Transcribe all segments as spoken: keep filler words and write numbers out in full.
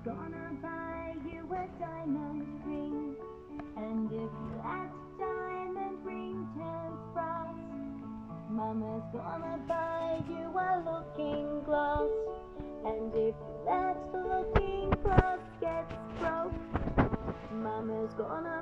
gonna buy you a diamond ring, and if that diamond ring turns brass, Mama's gonna buy you a looking glass. And if that looking glass gets broke, Mama's gonna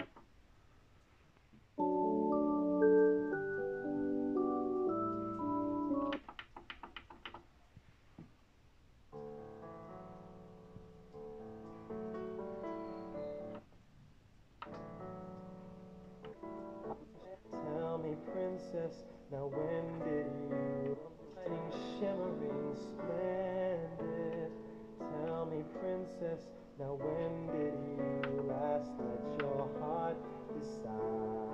Tell me, princess, now when did you shining, shimmering, splendid? Tell me, princess, now when did you last let your heart decide?